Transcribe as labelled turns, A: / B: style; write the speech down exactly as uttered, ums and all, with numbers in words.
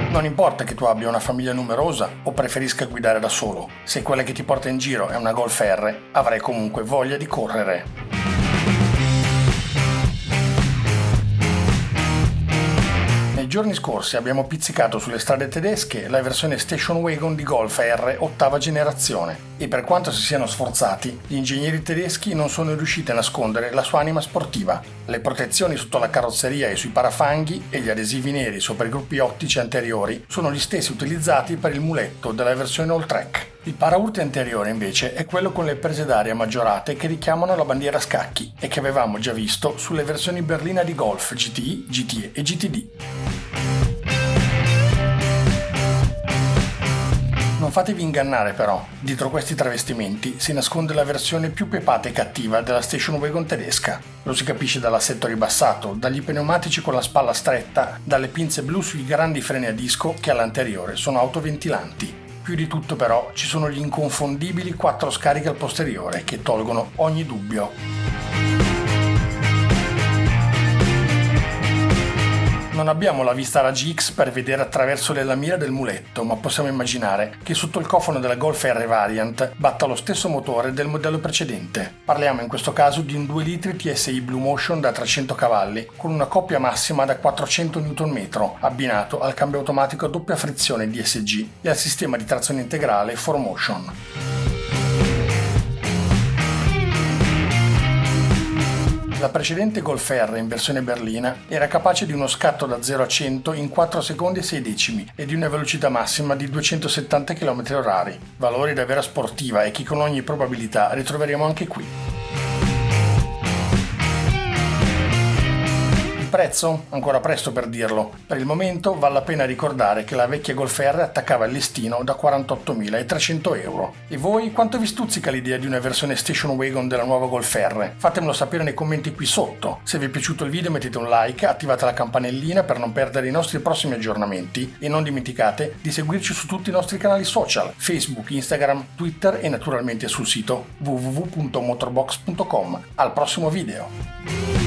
A: Non importa che tu abbia una famiglia numerosa o preferisca guidare da solo, se quella che ti porta in giro è una Golf R, avrai comunque voglia di correre. Nei giorni scorsi abbiamo pizzicato sulle strade tedesche la versione station wagon di Golf R ottava generazione e per quanto si siano sforzati, gli ingegneri tedeschi non sono riusciti a nascondere la sua anima sportiva. Le protezioni sotto la carrozzeria e sui parafanghi e gli adesivi neri sopra i gruppi ottici anteriori sono gli stessi utilizzati per il muletto della versione all-track. Il paraurti anteriore invece è quello con le prese d'aria maggiorate che richiamano la bandiera a scacchi e che avevamo già visto sulle versioni berlina di Golf G T I, G T E e G T D. Non fatevi ingannare però, dietro questi travestimenti si nasconde la versione più pepata e cattiva della station wagon tedesca. Lo si capisce dall'assetto ribassato, dagli pneumatici con la spalla stretta, dalle pinze blu sui grandi freni a disco che all'anteriore sono autoventilanti. Più di tutto però ci sono gli inconfondibili quattro scariche al posteriore che tolgono ogni dubbio. Non abbiamo la vista raggi X per vedere attraverso le lamiere del muletto, ma possiamo immaginare che sotto il cofano della Golf R Variant batta lo stesso motore del modello precedente. Parliamo in questo caso di un due litri T S I Blue Motion da trecento cavalli con una coppia massima da quattrocento newton metri abbinato al cambio automatico a doppia frizione D S G e al sistema di trazione integrale four motion. La precedente Golf R in versione berlina era capace di uno scatto da zero a cento in quattro secondi e sei decimi e di una velocità massima di duecentosettanta chilometri orari, valori da vera sportiva e che con ogni probabilità ritroveremo anche qui. Prezzo? Ancora presto per dirlo. Per il momento vale la pena ricordare che la vecchia Golf R attaccava il listino da quarantottomilatrecento euro. E voi quanto vi stuzzica l'idea di una versione station wagon della nuova Golf R? Fatemelo sapere nei commenti qui sotto. Se vi è piaciuto il video mettete un like, attivate la campanellina per non perdere i nostri prossimi aggiornamenti e non dimenticate di seguirci su tutti i nostri canali social, Facebook, Instagram, Twitter e naturalmente sul sito w w w punto motorbox punto com. Al prossimo video!